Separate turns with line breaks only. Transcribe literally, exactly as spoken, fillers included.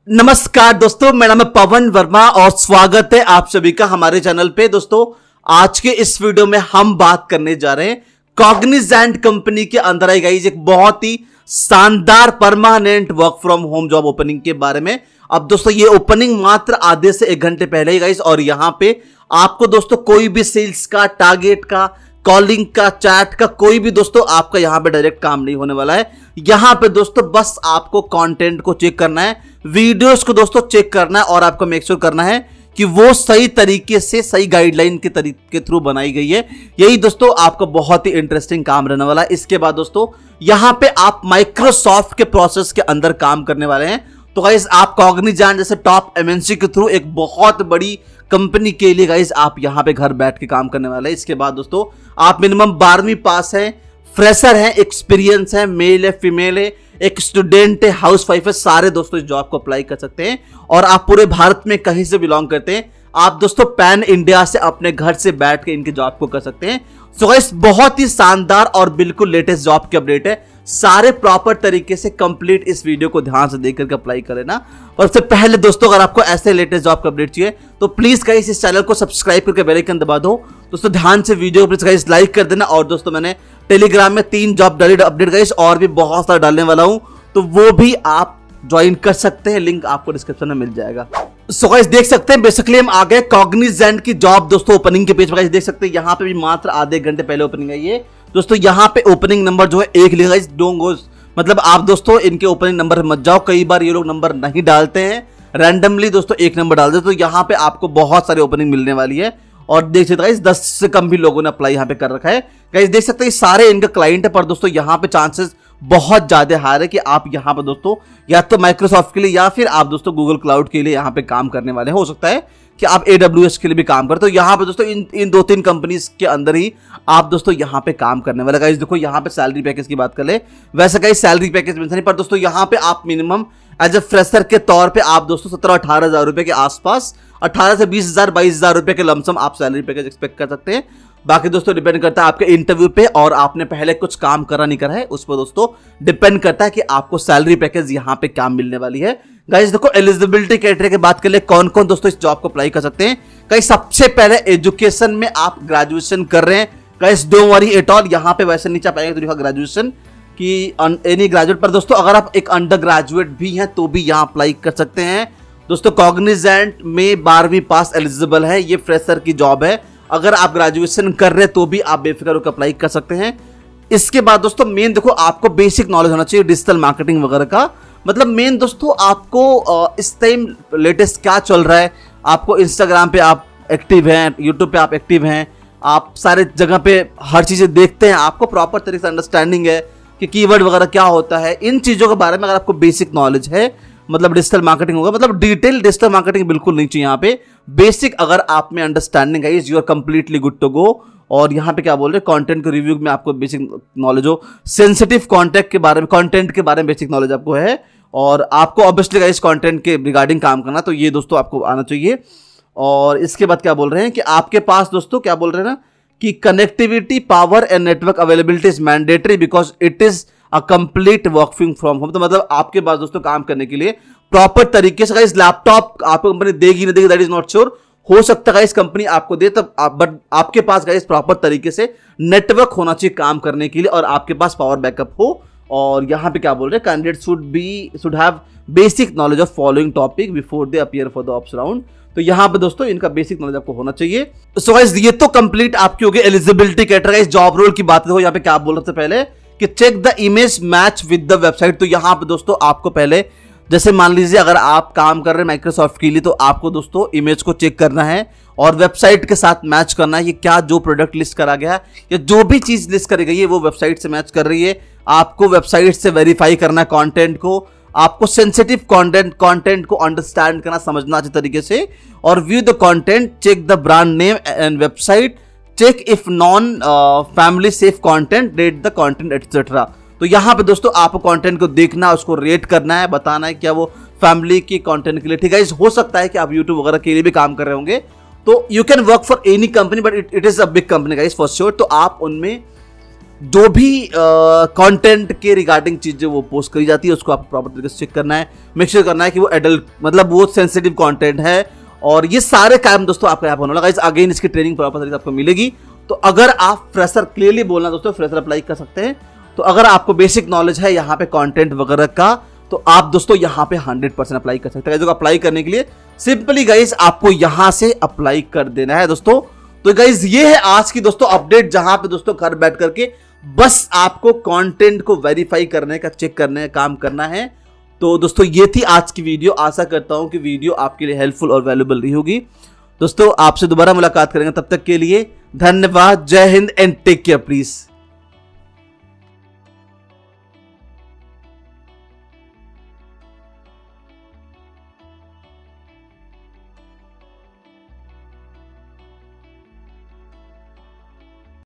नमस्कार दोस्तों, मेरा नाम है पवन वर्मा और स्वागत है आप सभी का हमारे चैनल पे। दोस्तों आज के इस वीडियो में हम बात करने जा रहे हैं कॉग्निजेंट कंपनी के अंदर आई गाइस एक बहुत ही शानदार permanent work from home job opening के बारे में। अब दोस्तों ये ओपनिंग मात्र आधे से एक घंटे पहले ही गाइस, और यहां पे आपको दोस्तों कोई भी सेल्स का, टारगेट का, कॉलिंग का, चैट का कोई भी दोस्तों आपका यहां पे डायरेक्ट काम नहीं होने वाला है। यहां पे दोस्तों बस आपको कंटेंट को चेक करना है, वीडियोस को दोस्तों चेक करना है और आपको मेक श्योर करना है कि वो सही तरीके से, सही गाइडलाइन के तरीके के थ्रू बनाई गई है। यही दोस्तों आपको बहुत ही इंटरेस्टिंग काम रहने वाला है। इसके बाद दोस्तों यहां पे आप माइक्रोसॉफ्ट के प्रोसेस के अंदर काम करने वाले हैं। तो गाइस आप कॉग्निजेंट जैसे टॉप एमएनसी के थ्रू एक बहुत बड़ी कंपनी के लिए गाइस आप यहां पे घर बैठ के काम करने वाले हैं। इसके बाद दोस्तों आप मिनिमम बारहवीं पास हैं, फ्रेशर हैं, एक्सपीरियंस है, मेल है, फीमेल है, एक स्टूडेंट है, हाउस वाइफ है, सारे दोस्तों इस जॉब को अप्लाई कर सकते हैं। और आप पूरे भारत में कहीं से बिलोंग करते हैं, आप दोस्तों पैन इंडिया से अपने घर से बैठ के इनके जॉब को कर सकते हैं। सो गाइस बहुत ही शानदार और बिल्कुल लेटेस्ट जॉब की अपडेट है। सारे प्रॉपर तरीके से कंप्लीट इस वीडियो को ध्यान से देख करके अप्लाई कर लेना। और सबसे पहले दोस्तों अगर आपको ऐसे लेटेस्ट जॉब का अपडेट चाहिए तो प्लीज गाइस इस चैनल को सब्सक्राइब करके बेल आइकन दबा दो। दोस्तों ध्यान से वीडियो को प्लीज गाइस लाइक कर देना। और दोस्तों मैंने टेलीग्राम में तीन जॉब डाली अपडेट गाइस और भी बहुत सारा डालने वाला हूं, तो वो भी आप ज्वाइन कर सकते हैं, लिंक आपको डिस्क्रिप्शन में मिल जाएगा। सो गाइस देख सकते हैं बेसिकली हम आ गए कॉग्निजेंट की जॉब दोस्तों ओपनिंग के पेज पर। गाइस देख सकते हैं यहाँ पे भी मात्र आधे घंटे पहले ओपनिंग है ये दोस्तों। यहाँ पे ओपनिंग नंबर जो है एक लिखा है, डोंट गो, मतलब आप दोस्तों इनके ओपनिंग नंबर मत जाओ, कई बार ये लोग नंबर नहीं डालते हैं, रैंडमली दोस्तों एक नंबर डाल दे। तो यहाँ पे आपको बहुत सारी ओपनिंग मिलने वाली है और देख सकते हैं दस से कम भी लोगों ने अप्लाई यहाँ पे कर रखा है। गाइस देख सकते हैं सारे इनका क्लाइंट है, पर दोस्तों यहाँ पे चांसेस बहुत ज्यादा हाई है कि आप यहाँ पे दोस्तों या तो माइक्रोसॉफ्ट के लिए या फिर आप दोस्तों गूगल क्लाउड के लिए यहाँ पे काम करने वाले हैं। हो सकता है कि आप एडब्ल्यूएस के लिए भी काम करें। तो यहाँ पे दोस्तों इन इन दो तीन कंपनीज के अंदर ही आप दोस्तों यहाँ पे काम करने वाले। गाइस देखो यहाँ पे सैलरी पैकेज की बात कर ले, वैसे गाइस सैलरी पैकेज मेंशन नहीं, पर दोस्तों यहाँ पे आप मिनिमम एज ए फ्रेशर के तौर पे आप दोस्तों सत्रह अठारह हजार रुपए के आसपास, अठारह से बीस हजार बाईस हजार रुपए के लमसम आप सैलरी पैकेज एक्सपेक्ट कर सकते हैं। बाकी दोस्तों डिपेंड करता है आपके इंटरव्यू पे और आपने पहले कुछ काम करा नहीं करा है उस पर दोस्तों डिपेंड करता है कि आपको सैलरी पैकेज यहाँ पे क्या मिलने वाली है। गाइस देखो एलिजिबिलिटी क्राइटेरिया की बात कर ले, कौन कौन दोस्तों इस जॉब को अप्लाई कर सकते हैं। गाइस सबसे पहले एजुकेशन में आप ग्रेजुएशन कर रहे हैं। Guys don't worry at all, यहाँ पे वैसे नीचे पाएंगे तो लिखा ग्रेजुएशन की एनी ग्रेजुएट, पर दोस्तों अगर आप एक अंडर ग्रेजुएट भी हैं तो भी यहाँ अप्लाई कर सकते हैं। दोस्तों कॉग्निजेंट में बारहवीं पास एलिजिबल है, ये फ्रेशर की जॉब है। अगर आप ग्रेजुएशन कर रहे हैं तो भी आप बेफिक्र होकर अप्लाई कर सकते हैं। इसके बाद दोस्तों मेन देखो आपको बेसिक नॉलेज होना चाहिए डिजिटल मार्केटिंग वगैरह का। मतलब मेन दोस्तों आपको इस टाइम लेटेस्ट क्या चल रहा है, आपको इंस्टाग्राम पे आप एक्टिव हैं, यूट्यूब पे आप एक्टिव हैं, आप सारे जगह पे हर चीजें देखते हैं, आपको प्रॉपर तरीके से अंडरस्टैंडिंग है कि कीवर्ड वगैरह क्या होता है। इन चीजों के बारे में अगर आपको बेसिक नॉलेज है, मतलब डिजिटल मार्केटिंग होगा, मतलब डिटेल डिजिटल मार्केटिंग बिल्कुल नहीं चाहिए यहाँ पे, बेसिक अगर आप में अंडरस्टैंडिंग है you are completely good to go. और यहाँ पे क्या बोल रहे हैं कंटेंट के रिव्यू में आपको बेसिक नॉलेज हो, सेंसिटिव कॉन्टेक्ट के बारे में, कंटेंट के बारे में बेसिक नॉलेज आपको है, और आपको ऑब्वियसली इस कंटेंट के रिगार्डिंग काम करना, तो ये दोस्तों आपको आना चाहिए। और इसके बाद क्या बोल रहे हैं कि आपके पास दोस्तों क्या बोल रहे हैं ना कि connectivity, power and network availability is mandatory because it is a complete working from home. तो मतलब आपके पास दोस्तों काम करने के लिए प्रॉपर तरीके से इस लैपटॉप आपको कंपनी देगी नहीं देगी दैट इज नॉट श्योर, हो सकता है इस कंपनी आपको दे तब आप, बट आपके पास गाइस प्रॉपर तरीके से नेटवर्क होना चाहिए काम करने के लिए और आपके पास पावर बैकअप हो। और यहाँ पे क्या बोल रहे हैं candidate should be should have basic knowledge of following topic before they appear for the ops round. तो यहाँ पे दोस्तों इनका बेसिक नॉलेज आपको होना चाहिए। सो गाइस ये तो कंप्लीट आपकी हो गई एलिजिबिलिटी क्राइटेरिया। इस जॉब रोल की बात हो, यहाँ पे क्या बोल रहे थे पहले कि check the image match with the website. तो यहाँ पे दोस्तों आपको पहले जैसे मान लीजिए अगर आप काम कर रहे हैं माइक्रोसॉफ्ट के लिए तो आपको दोस्तों इमेज को चेक करना है और वेबसाइट के साथ मैच करना है। ये क्या जो प्रोडक्ट लिस्ट करा गया है या जो भी चीज लिस्ट करी गई है वो वेबसाइट से मैच कर रही है। आपको वेबसाइट से वेरीफाई करना है कंटेंट को, आपको सेंसिटिव कंटेंट कंटेंट को अंडरस्टैंड करना, समझना अच्छे तरीके से, और view the content, check the brand name and website, check if non family safe content, rate the content etcetera. तो यहाँ पे दोस्तों आपको कंटेंट को देखना, उसको रेट करना है, बताना है क्या वो फैमिली की कंटेंट के लिए ठीक है। हो सकता है कि आप यूट्यूब वगैरह के लिए भी काम कर रहे होंगे, तो you can work for any company but it is a big company guys for sure. तो आप उनमें जो भी कंटेंट के रिगार्डिंग चीजें वो पोस्ट करी जाती है उसको आपको प्रॉपर तरीके से चेक करना है, मेक श्योर करना है कि वो एडल्ट मतलब वो सेंसिटिव कंटेंट है। और ये सारे काम दोस्तों आपका यहाँ पर होने लगा। अगेन इसकी ट्रेनिंग प्रॉपर तरीके से आपको मिलेगी। तो अगर आप फ्रेशर, क्लियरली बोलना दोस्तों, फ्रेशर अप्लाई कर सकते हैं। तो अगर आपको बेसिक नॉलेज है यहाँ पे कंटेंट वगैरह का, तो आप दोस्तों यहाँ पे हंड्रेड परसेंट अप्लाई कर सकते हैं। जो अप्लाई करने के लिए सिंपली गाइस आपको यहाँ से अप्लाई कर देना है दोस्तों। तो गाइस ये है आज की दोस्तों अपडेट, जहां पे दोस्तों घर बैठ करके बस आपको कंटेंट को वेरीफाई करने का, चेक करने का काम करना है। तो दोस्तों ये थी आज की वीडियो। आशा करता हूं कि वीडियो आपके लिए हेल्पफुल और वैल्यूएबल रही होगी। दोस्तों आपसे दोबारा मुलाकात करेंगे, तब तक के लिए धन्यवाद। Jai Hind and take care please.